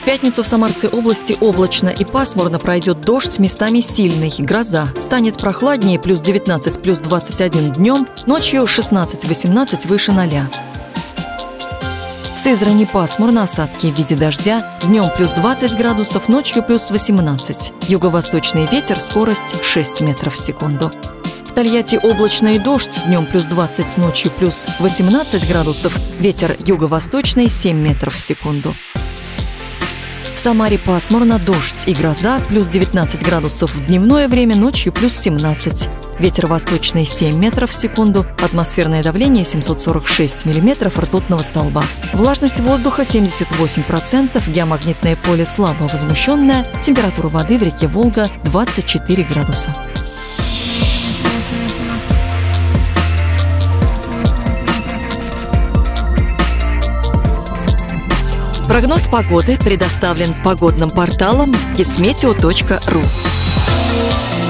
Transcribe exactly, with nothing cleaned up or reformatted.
пятницу в Самарской области облачно и пасмурно, пройдет дождь, местами сильный, гроза. Станет прохладнее, плюс девятнадцать, плюс двадцать один днем, ночью шестнадцать-восемнадцать выше ноля. В Сызрани пасмурно, осадки в виде дождя, днем плюс двадцать градусов, ночью плюс восемнадцать. Юго-восточный ветер, скорость шесть метров в секунду. В Тольятти облачно и дождь, днем плюс двадцать, ночью плюс восемнадцать градусов, ветер юго-восточный семь метров в секунду. В Самаре пасмурно, дождь и гроза, плюс девятнадцать градусов в дневное время, ночью плюс семнадцать. Ветер восточный семь метров в секунду, атмосферное давление семьсот сорок шесть миллиметров ртутного столба. Влажность воздуха семьдесят восемь процентов, геомагнитное поле слабо возмущенное, температура воды в реке Волга двадцать четыре градуса. Прогноз погоды предоставлен погодным порталом кисметео точка ру.